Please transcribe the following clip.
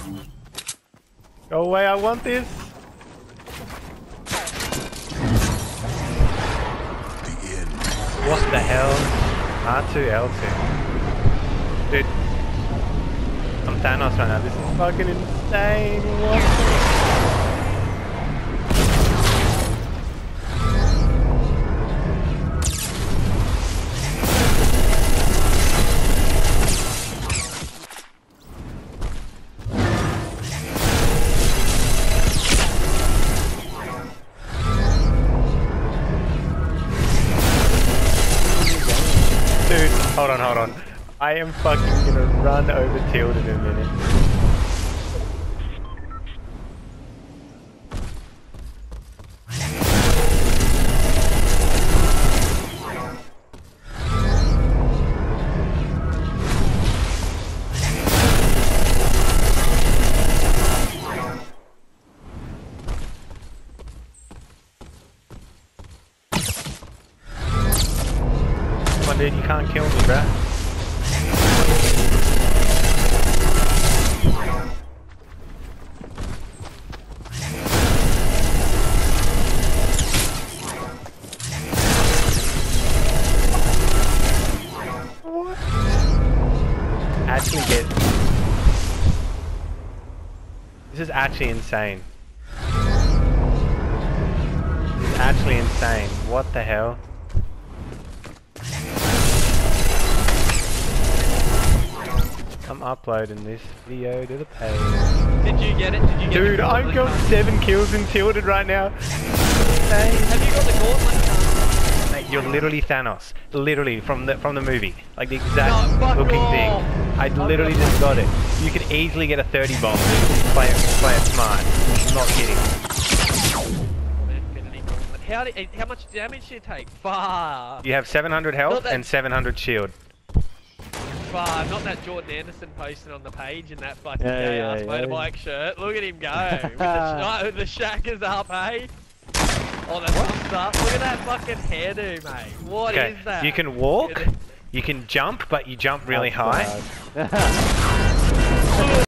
Go away, I want this. What the hell? R2, L2. Dude, I'm Thanos right now. This is fucking insane. What Dude, hold on. I am fucking gonna run over Tilt in a minute. Come on, dude, you can't kill me, bruh. What? Actually get... This is actually insane. This is actually insane. What the hell? I'm uploading this video to the page. Did you get it? Did you get Dude, the I've got 7 kills and tilted right now. Have you got the gauntlet? Mate, you're literally Thanos. Literally from the movie. Like the exact No, fuck looking off. thing. I literally just got it. You could easily get a 30 bomb. Dude. Play it smart. I'm not kidding. How much damage did you take? Far. You have 700 health and 700 shield. Far. Not that Jordan Anderson posted on the page in that fucking gay-ass motorbike shirt. Look at him go. With the shackers up, hey? Oh, that's thumbs up. Look at that fucking hairdo, mate. What is that? You can walk, you can jump, but you jump really high.